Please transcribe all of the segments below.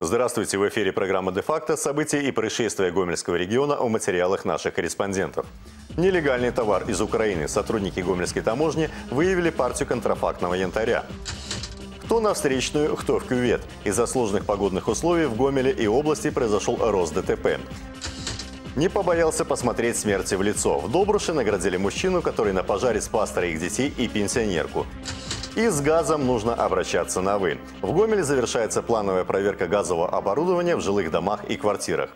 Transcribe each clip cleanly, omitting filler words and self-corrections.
Здравствуйте! В эфире программа «Де-факто». События и происшествия Гомельского региона в материалах наших корреспондентов. Нелегальный товар из Украины. Сотрудники Гомельской таможни выявили партию контрафактного янтаря. Кто на встречную, кто в кювет. Из-за сложных погодных условий в Гомеле и области произошел рост ДТП. Не побоялся посмотреть смерти в лицо. В Добруше наградили мужчину, который на пожаре спас 3 детей и пенсионерку. И с газом нужно обращаться на «вы». В Гомеле завершается плановая проверка газового оборудования в жилых домах и квартирах.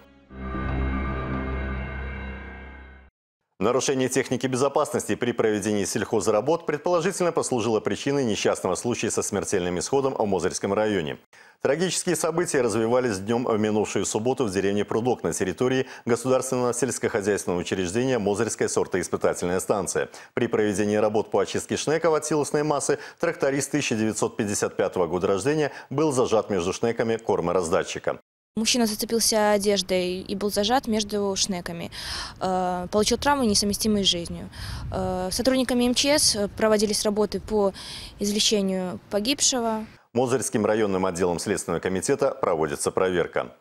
Нарушение техники безопасности при проведении сельхозработ предположительно послужило причиной несчастного случая со смертельным исходом в Мозырском районе. Трагические события развивались днем в минувшую субботу в деревне Прудок на территории государственного сельскохозяйственного учреждения «Мозырская сортоиспытательная станция». При проведении работ по очистке шнеков от силосной массы тракторист 1955 года рождения был зажат между шнеками кормораздатчика. Мужчина зацепился одеждой и был зажат между шнеками. Получил травмы, несовместимые с жизнью. Сотрудниками МЧС проводились работы по извлечению погибшего. Мозырским районным отделом Следственного комитета проводится проверка.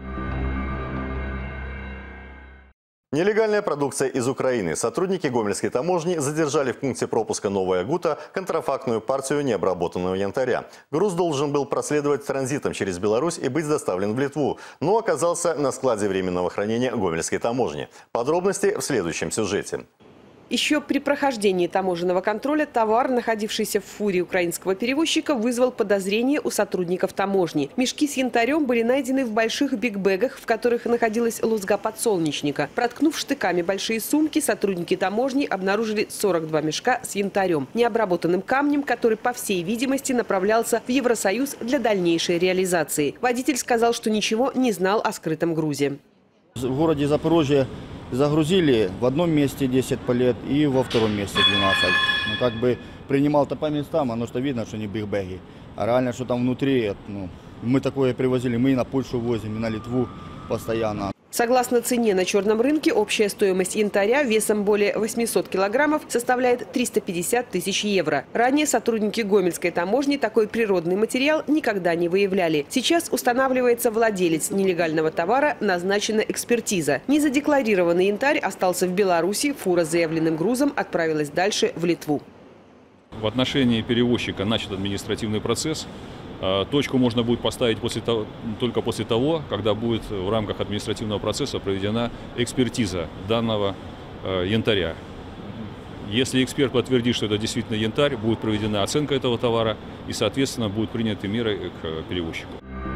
Нелегальная продукция из Украины. Сотрудники Гомельской таможни задержали в пункте пропуска Новая Гута контрафактную партию необработанного янтаря. Груз должен был проследовать транзитом через Беларусь и быть доставлен в Литву, но оказался на складе временного хранения Гомельской таможни. Подробности в следующем сюжете. Еще при прохождении таможенного контроля товар, находившийся в фуре украинского перевозчика, вызвал подозрение у сотрудников таможни. Мешки с янтарем были найдены в больших бигбэгах, в которых находилась лузга подсолнечника. Проткнув штыками большие сумки, сотрудники таможни обнаружили 42 мешка с янтарем, необработанным камнем, который, по всей видимости, направлялся в Евросоюз для дальнейшей реализации. Водитель сказал, что ничего не знал о скрытом грузе. В городе Запорожье загрузили в одном месте 10 палет и во втором месте 12. Ну, как бы принимал-то по местам, оно что видно, что не бигбэги. А реально, что там внутри, мы такое привозили, мы и на Польшу возим, и на Литву постоянно. Согласно цене на черном рынке, общая стоимость янтаря весом более 800 килограммов составляет 350 тысяч евро. Ранее сотрудники Гомельской таможни такой природный материал никогда не выявляли. Сейчас устанавливается владелец нелегального товара, назначена экспертиза. Незадекларированный янтарь остался в Беларуси, фура с заявленным грузом отправилась дальше в Литву. В отношении перевозчика начат административный процесс. Точку можно будет поставить только после того, когда будет в рамках административного процесса проведена экспертиза данного янтаря. Если эксперт подтвердит, что это действительно янтарь, будет проведена оценка этого товара и, соответственно, будут приняты меры к перевозчику.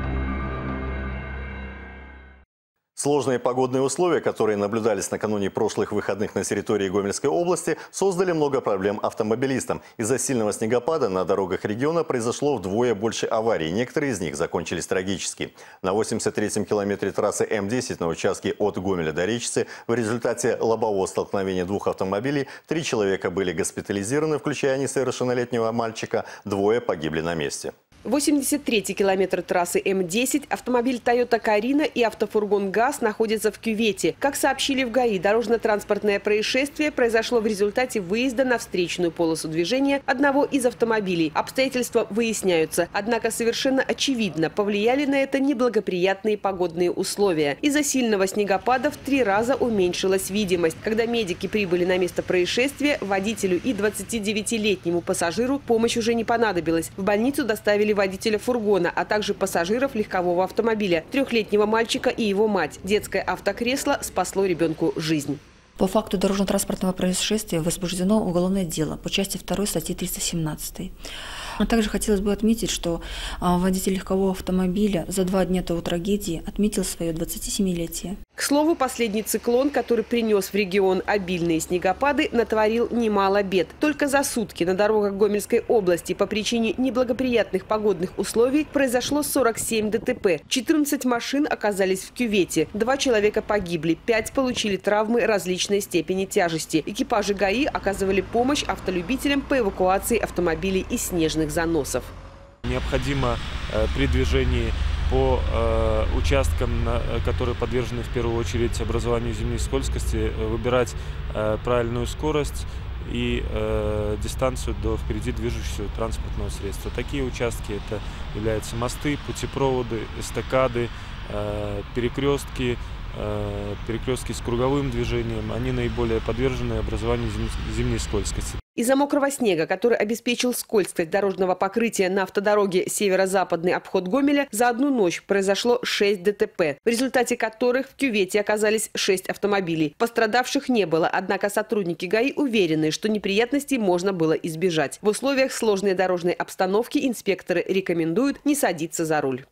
Сложные погодные условия, которые наблюдались накануне прошлых выходных на территории Гомельской области, создали много проблем автомобилистам. Из-за сильного снегопада на дорогах региона произошло вдвое больше аварий. Некоторые из них закончились трагически. На 83-м километре трассы М10 на участке от Гомеля до Речицы в результате лобового столкновения 2 автомобилей 3 человека были госпитализированы, включая несовершеннолетнего мальчика, 2 погибли на месте. 83-й километр трассы М10, автомобиль Toyota Карина и автофургон ГАЗ находятся в кювете. Как сообщили в ГАИ, дорожно-транспортное происшествие произошло в результате выезда на встречную полосу движения одного из автомобилей. Обстоятельства выясняются. Однако совершенно очевидно, повлияли на это неблагоприятные погодные условия. Из-за сильного снегопада в 3 раза уменьшилась видимость. Когда медики прибыли на место происшествия, водителю и 29-летнему пассажиру помощь уже не понадобилась. В больницу доставили водителя фургона, а также пассажиров легкового автомобиля, 3-летнего мальчика и его мать. Детское автокресло спасло ребенку жизнь. По факту дорожно-транспортного происшествия возбуждено уголовное дело по части 2 статьи 317. А также хотелось бы отметить, что водитель легкового автомобиля за 2 дня до трагедии отметил свое 27-летие. К слову, последний циклон, который принес в регион обильные снегопады, натворил немало бед. Только за сутки на дорогах Гомельской области по причине неблагоприятных погодных условий произошло 47 ДТП. 14 машин оказались в кювете, 2 человека погибли, 5 получили травмы различной степени тяжести. Экипажи ГАИ оказывали помощь автолюбителям по эвакуации автомобилей из снежных заносов. Необходимо при движении по участкам, которые подвержены в первую очередь образованию зимней скользкости, выбирать правильную скорость и дистанцию до впереди движущегося транспортного средства. Такие участки — это являются мосты, путепроводы, эстакады, перекрестки с круговым движением. Они наиболее подвержены образованию зимней скользкости. Из-за мокрого снега, который обеспечил скользкость дорожного покрытия на автодороге северо-западный обход Гомеля, за одну ночь произошло 6 ДТП, в результате которых в кювете оказались 6 автомобилей. Пострадавших не было, однако сотрудники ГАИ уверены, что неприятностей можно было избежать. В условиях сложной дорожной обстановки инспекторы рекомендуют не садиться за руль.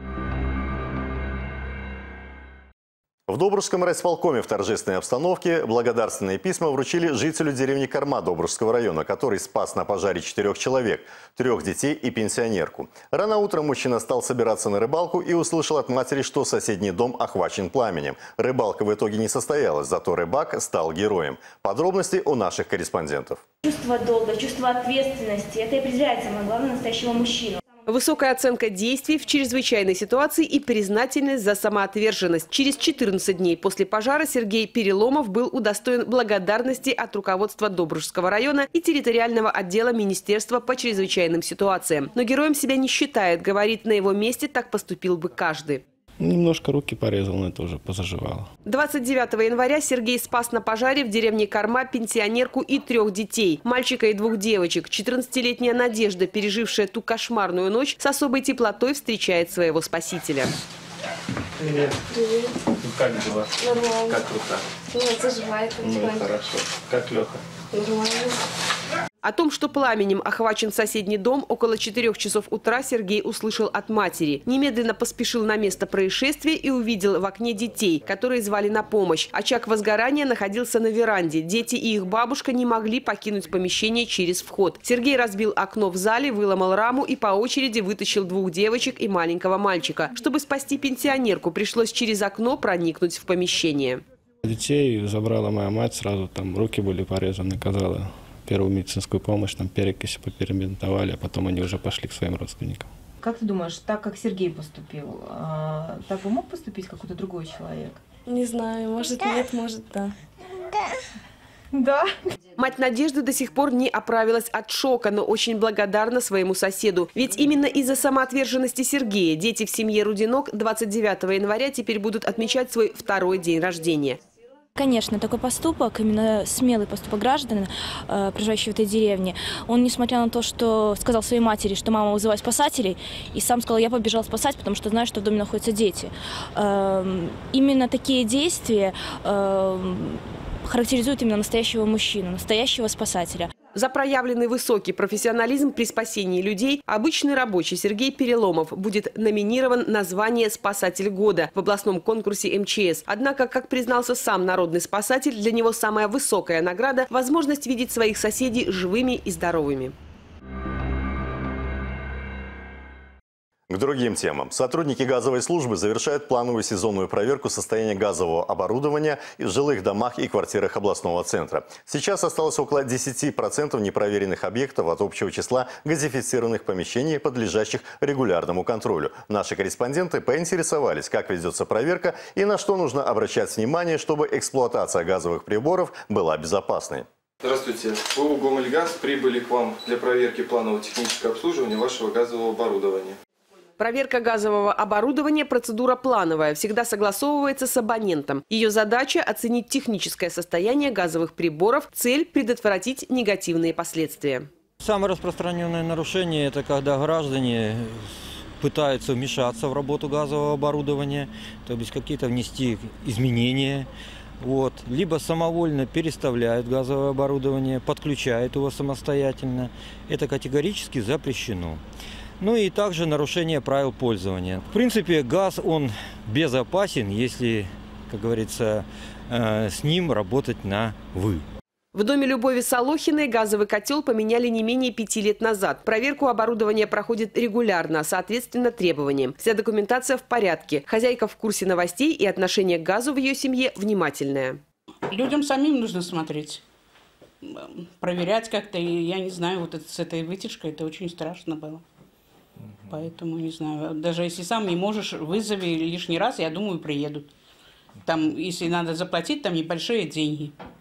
В Добружском райисполкоме в торжественной обстановке благодарственные письма вручили жителю деревни Корма Добружского района, который спас на пожаре 4 человек, 3 детей и пенсионерку. Рано утром мужчина стал собираться на рыбалку и услышал от матери, что соседний дом охвачен пламенем. Рыбалка в итоге не состоялась, зато рыбак стал героем. Подробности у наших корреспондентов. Чувство долга, чувство ответственности – это и определяет самое главное настоящего мужчину. Высокая оценка действий в чрезвычайной ситуации и признательность за самоотверженность. Через 14 дней после пожара Сергей Переломов был удостоен благодарности от руководства Добружского района и территориального отдела Министерства по чрезвычайным ситуациям. Но героем себя не считает, говорит, на его месте так поступил бы каждый. Немножко руки порезал, но это уже позаживало. 29 января Сергей спас на пожаре в деревне Корма пенсионерку и 3 детей. Мальчика и 2 девочек. 14-летняя Надежда, пережившая ту кошмарную ночь, с особой теплотой встречает своего спасителя. Привет. Привет. Как дела? Нормально. Как рука? Нет, заживает. Хорошо. Как Леха? Нормально. О том, что пламенем охвачен соседний дом, около 4 часов утра Сергей услышал от матери. Немедленно поспешил на место происшествия и увидел в окне детей, которые звали на помощь. Очаг возгорания находился на веранде. Дети и их бабушка не могли покинуть помещение через вход. Сергей разбил окно в зале, выломал раму и по очереди вытащил 2 девочек и маленького мальчика. Чтобы спасти пенсионерку, пришлось через окно проникнуть в помещение. Детей забрала моя мать, сразу там руки были порезаны, оказала первую медицинскую помощь, там перекись поперебинтовали, а потом они уже пошли к своим родственникам. Как ты думаешь, так как Сергей поступил, так бы мог поступить какой-то другой человек? Не знаю, может нет, может да. Да. Мать Надежды до сих пор не оправилась от шока, но очень благодарна своему соседу. Ведь именно из-за самоотверженности Сергея дети в семье Рудинок 29 января теперь будут отмечать свой 2-й день рождения. Конечно, такой поступок, именно смелый поступок граждан, проживающих в этой деревне, он, несмотря на то, что сказал своей матери, что мама вызывает спасателей, и сам сказал, я побежал спасать, потому что знаю, что в доме находятся дети. Именно такие действия характеризуют именно настоящего мужчину, настоящего спасателя. За проявленный высокий профессионализм при спасении людей обычный рабочий Сергей Переломов будет номинирован на звание «Спасатель года» в областном конкурсе МЧС. Однако, как признался сам народный спасатель, для него самая высокая награда – возможность видеть своих соседей живыми и здоровыми. К другим темам. Сотрудники газовой службы завершают плановую сезонную проверку состояния газового оборудования в жилых домах и квартирах областного центра. Сейчас осталось около 10% непроверенных объектов от общего числа газифицированных помещений, подлежащих регулярному контролю. Наши корреспонденты поинтересовались, как ведется проверка и на что нужно обращать внимание, чтобы эксплуатация газовых приборов была безопасной. Здравствуйте. ПО «Гомельгаз» прибыли к вам для проверки планового технического обслуживания вашего газового оборудования. Проверка газового оборудования – процедура плановая, всегда согласовывается с абонентом. Ее задача – оценить техническое состояние газовых приборов, цель – предотвратить негативные последствия. Самое распространенное нарушение – это когда граждане пытаются вмешаться в работу газового оборудования, то есть какие-то внести изменения. Либо самовольно переставляют газовое оборудование, подключают его самостоятельно. Это категорически запрещено. Ну и также нарушение правил пользования. В принципе, газ, он безопасен, если, как говорится, с ним работать на «вы». В доме Любови Солохиной газовый котел поменяли не менее 5 лет назад. Проверку оборудования проходит регулярно, соответственно требованиям. Вся документация в порядке. Хозяйка в курсе новостей и отношение к газу в ее семье внимательное. Людям самим нужно смотреть, проверять как-то. И я не знаю, вот это, с этой вытяжкой это очень страшно было. Поэтому, не знаю, даже если сам не можешь, вызови лишний раз, я думаю, приедут. Там, если надо заплатить, там небольшие деньги.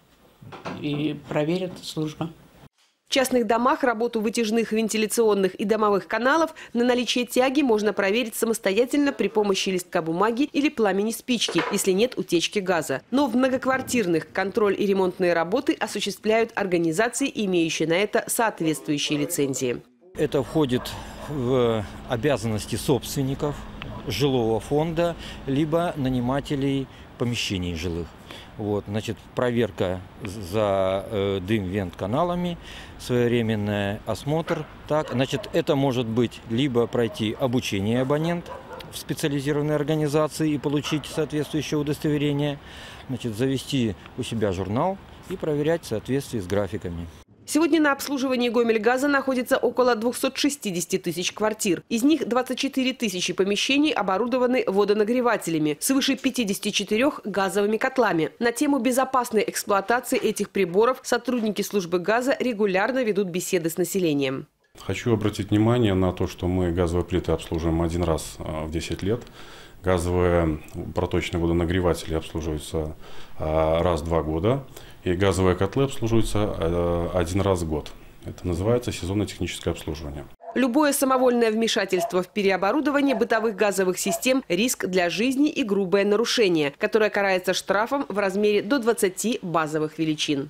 и проверит служба. В частных домах работу вытяжных, вентиляционных и домовых каналов на наличие тяги можно проверить самостоятельно при помощи листка бумаги или пламени спички, если нет утечки газа. Но в многоквартирных контроль и ремонтные работы осуществляют организации, имеющие на это соответствующие лицензии. Это входит в обязанности собственников жилого фонда, либо нанимателей помещений жилых. Вот, значит, проверка за дым-вент-каналами, своевременный осмотр. Так, значит, это может быть либо пройти обучение абонент в специализированной организации и получить соответствующее удостоверение, значит, завести у себя журнал и проверять в соответствии с графиками. Сегодня на обслуживании Гомельгаза находится около 260 тысяч квартир. Из них 24 тысячи помещений оборудованы водонагревателями, свыше 54 газовыми котлами. На тему безопасной эксплуатации этих приборов сотрудники службы газа регулярно ведут беседы с населением. Хочу обратить внимание на то, что мы газовые плиты обслуживаем один раз в 10 лет. Газовые проточные водонагреватели обслуживаются раз в 2 года. И газовые котлы обслуживаются один раз в год. Это называется сезонно-техническое обслуживание. Любое самовольное вмешательство в переоборудование бытовых газовых систем – риск для жизни и грубое нарушение, которое карается штрафом в размере до 20 базовых величин.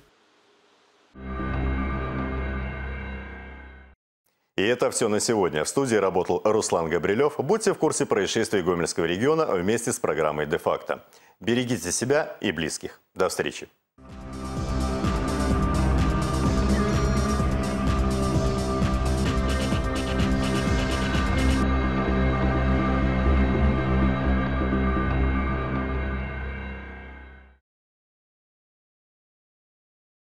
И это все на сегодня. В студии работал Руслан Габрилев. Будьте в курсе происшествий Гомельского региона вместе с программой «Де-факто». Берегите себя и близких. До встречи.